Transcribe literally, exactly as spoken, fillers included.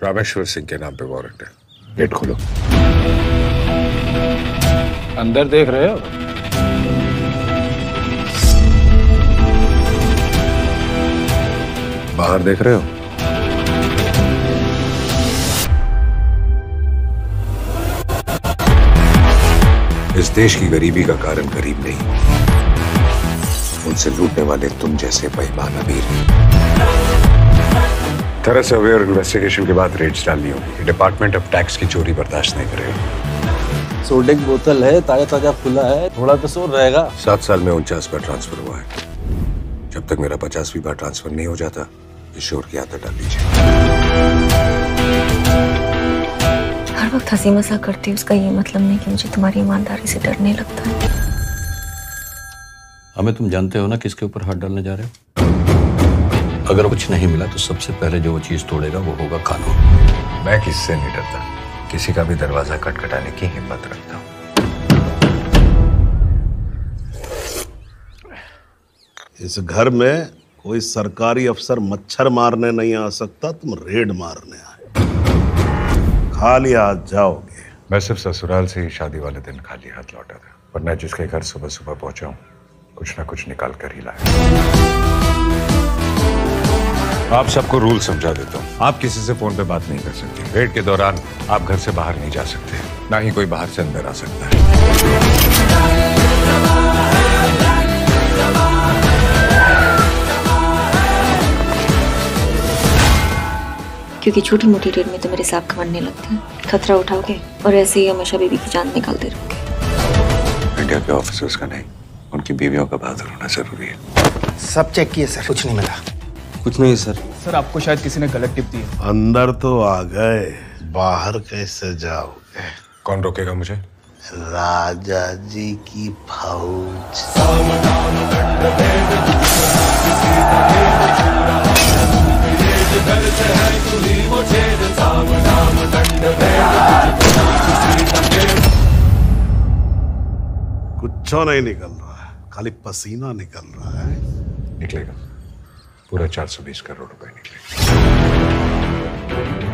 रामेश्वर सिंह के नाम पे वारंट है। गेट खोलो। अंदर देख रहे हो? बाहर देख रहे हो? इस देश की गरीबी का कारण गरीब नहीं, उनसे लूटने वाले तुम जैसे बेईमान अमीर हैं। थरस अवेयर इन्वेस्टिगेशन के बाद रेड्स डालनी होगी। डिपार्टमेंट अब टैक्स की चोरी बर्दाश्त नहीं करेगा। सोडे की बोतल है, ताजा ताजा खुला है, थोड़ा तो शोर रहेगा। सात साल में उनचास बार ट्रांसफर हुआ है। जब तक मेरा पचासवीं बार ट्रांसफर नहीं हो जाता, इस शोर की आदत डाल लीजिए। हर वक्त हंसी मजाक करती हूँ, उसका ये मतलब नहीं कि मुझे तुम्हारी ईमानदारी से डर नहीं लगता है। हमें तुम जानते हो ना किसके ऊपर हाथ डालने जा रहे हो? अगर कुछ नहीं मिला तो सबसे पहले जो वो चीज तोड़ेगा वो होगा कानून। मैं किससे नहीं डरता, किसी का भी दरवाजा खटखटाने की हिम्मत रखता हूँ। इस घर में कोई सरकारी अफसर मच्छर मारने नहीं आ सकता, तुम रेड मारने आए। खाली हाथ जाओगे। मैं सिर्फ ससुराल से ही शादी वाले दिन खाली हाथ लौटा था, वरना जिसके घर सुबह सुबह पहुंचा हूं कुछ ना कुछ निकाल कर ही लाया। आप सबको रूल समझा देता हूँ। आप किसी से फोन पे बात नहीं कर सकते। रेड के दौरान आप घर से बाहर नहीं जा सकते, ना ही कोई बाहर से अंदर आ सकता है। क्योंकि छोटी मोटी रेड में तो मेरे सांप कमरने लगते हैं। खतरा उठाओगे और ऐसे ही हमेशा बीबी की जान निकालते रहोगे। इंडिया के ऑफिसर्स का नहीं, उनकी बीवियों का बहादुर होना जरूरी है। सब चेक किए सर, कुछ नहीं मिला। कुछ नहीं सर। सर आपको शायद किसी ने गलत टिप दी है। अंदर तो आ गए, बाहर कैसे जाओगे? कौन रोकेगा मुझे? राजा जी की फौज। कुछ नहीं निकल रहा है, खाली पसीना निकल रहा है। निकलेगा, पूरा चार सौ बीस करोड़ रुपए निकलेगा।